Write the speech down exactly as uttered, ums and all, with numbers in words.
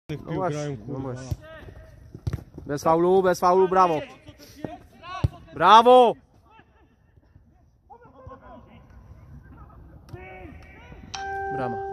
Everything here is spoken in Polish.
No właśnie, no właśnie. Bez faulu, bez faulu, brawo. Brawo! Brama.